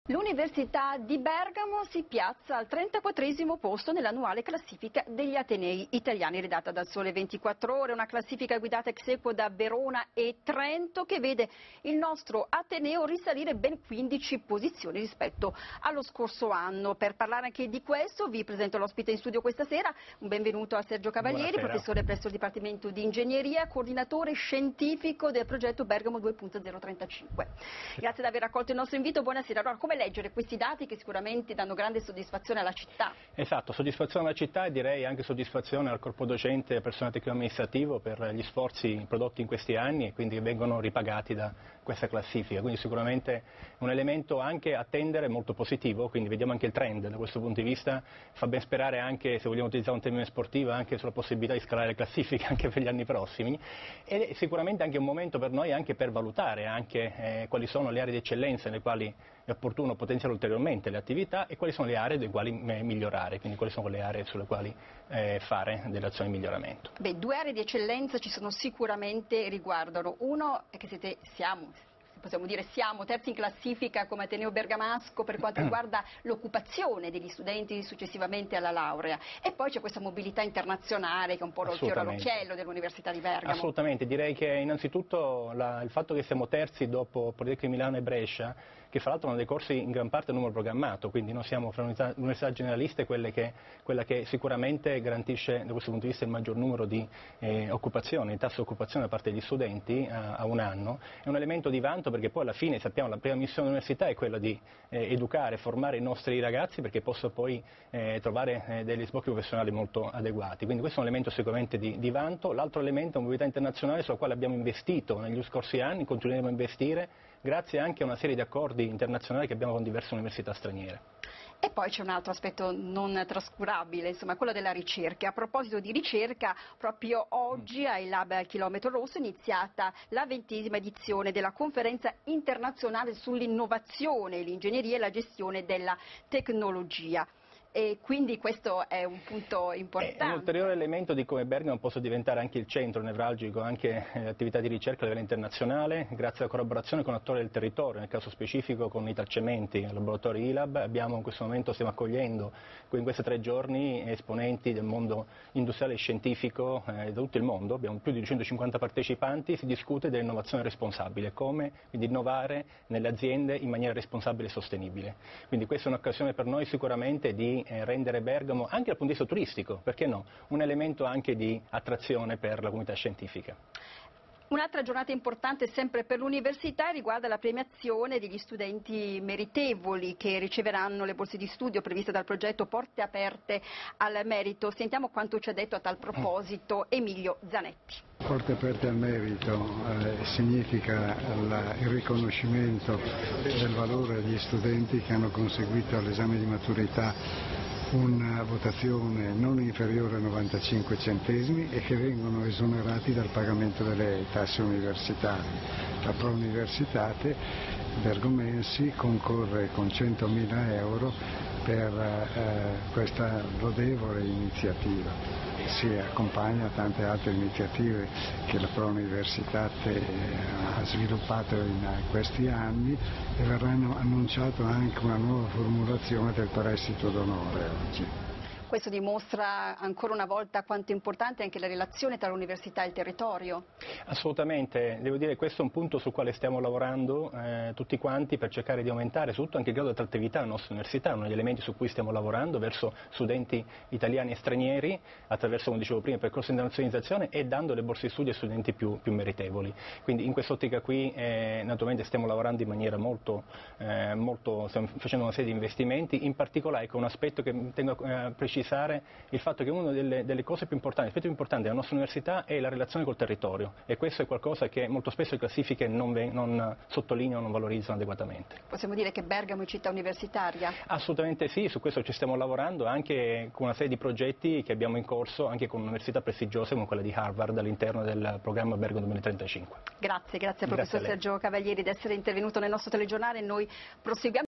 L'Università di Bergamo si piazza al 34° posto nell'annuale classifica degli Atenei italiani redatta dal Sole 24 Ore, una classifica guidata ex aequo da Verona e Trento che vede il nostro Ateneo risalire ben 15 posizioni rispetto allo scorso anno. Per parlare anche di questo vi presento l'ospite in studio questa sera, un benvenuto a Sergio Cavalieri, Buonasera. professore presso il Dipartimento di Ingegneria, coordinatore scientifico del progetto Bergamo 2.035. Grazie di aver accolto il nostro invito, buonasera. Allora, come leggere questi dati che sicuramente danno grande soddisfazione alla città? Esatto, soddisfazione alla città e direi anche soddisfazione al corpo docente e al personale tecnico amministrativo per gli sforzi prodotti in questi anni e quindi vengono ripagati da questa classifica, quindi sicuramente un elemento anche a attendere molto positivo, quindi vediamo anche il trend da questo punto di vista, fa ben sperare anche, se vogliamo utilizzare un termine sportivo, anche sulla possibilità di scalare le classifiche anche per gli anni prossimi ed è sicuramente anche un momento per noi anche per valutare anche quali sono le aree di eccellenza nelle quali è opportuno potenziare ulteriormente le attività e quali sono le aree delle quali migliorare, quindi quali sono le aree sulle quali fare delle azioni di miglioramento. Beh, due aree di eccellenza ci sono sicuramente, riguardano. Uno è che siamo terzi in classifica come Ateneo Bergamasco per quanto riguarda l'occupazione degli studenti successivamente alla laurea, e poi c'è questa mobilità internazionale che è un po' il fiore all'occhiello dell'Università di Bergamo. Assolutamente, direi che innanzitutto il fatto che siamo terzi dopo Politecnico di Milano e Brescia, che fra l'altro hanno dei corsi in gran parte a numero programmato, quindi noi siamo fra le università generaliste quella che sicuramente garantisce da questo punto di vista il maggior numero di occupazioni, il tasso di occupazione da parte degli studenti a un anno, è un elemento di vanto perché poi alla fine sappiamo la prima missione dell'università è quella di educare, formare i nostri ragazzi perché possano poi trovare degli sbocchi professionali molto adeguati, quindi questo è un elemento sicuramente di vanto. L'altro elemento è una mobilità internazionale sulla quale abbiamo investito negli scorsi anni, continueremo a investire grazie anche a una serie di accordi internazionali che abbiamo con diverse università straniere. E poi c'è un altro aspetto non trascurabile, insomma, quello della ricerca. A proposito di ricerca, proprio oggi ai Lab Chilometro Rosso è iniziata la 20ª edizione della conferenza internazionale sull'innovazione, l'ingegneria e la gestione della tecnologia. E quindi questo è un punto importante. È un ulteriore elemento di come Bergamo possa diventare anche il centro nevralgico anche dell'attività di ricerca a livello internazionale, grazie alla collaborazione con attori del territorio, nel caso specifico con Italcementi, il laboratorio ILAB. Abbiamo in questo momento, stiamo accogliendo in questi 3 giorni esponenti del mondo industriale e scientifico da tutto il mondo, abbiamo più di 250 partecipanti, si discute dell'innovazione responsabile, come quindi innovare nelle aziende in maniera responsabile e sostenibile. Quindi questa è un'occasione per noi sicuramente di rendere Bergamo, anche dal punto di vista turistico, perché no, un elemento anche di attrazione per la comunità scientifica. Un'altra giornata importante sempre per l'università riguarda la premiazione degli studenti meritevoli che riceveranno le borse di studio previste dal progetto Porte Aperte al Merito. Sentiamo quanto ci ha detto a tal proposito Emilio Zanetti. Porte Aperte al Merito significa il riconoscimento del valore degli studenti che hanno conseguito all'esame di maturità una votazione non inferiore a 95 centesimi e che vengono esonerati dal pagamento delle tasse universitarie. La Pro Universitate Bergomensi concorre con 100.000 euro per questa lodevole iniziativa. Si accompagna a tante altre iniziative che la Pro Universitate ha sviluppato in questi anni e verranno annunciato anche una nuova formulazione del prestito d'onore oggi. Questo dimostra ancora una volta quanto è importante anche la relazione tra l'università e il territorio. Assolutamente, devo dire che questo è un punto sul quale stiamo lavorando tutti quanti per cercare di aumentare soprattutto anche il grado di attrattività della nostra università, uno degli elementi su cui stiamo lavorando verso studenti italiani e stranieri attraverso, come dicevo prima, il percorso di internazionalizzazione e dando le borse di studio ai studenti più meritevoli. Quindi in quest'ottica qui naturalmente stiamo lavorando in maniera stiamo facendo una serie di investimenti, in particolare con un aspetto che tengo a precisare, il fatto che una delle cose più importanti, l'aspetto più importante della nostra università è la relazione col territorio e questo è qualcosa che molto spesso le classifiche non sottolineano, non valorizzano adeguatamente. Possiamo dire che Bergamo è città universitaria? Assolutamente sì, su questo ci stiamo lavorando anche con una serie di progetti che abbiamo in corso anche con università prestigiose come quella di Harvard all'interno del programma Bergamo 2035. Grazie al professor Sergio Cavalieri di essere intervenuto nel nostro telegiornale. Noi proseguiamo.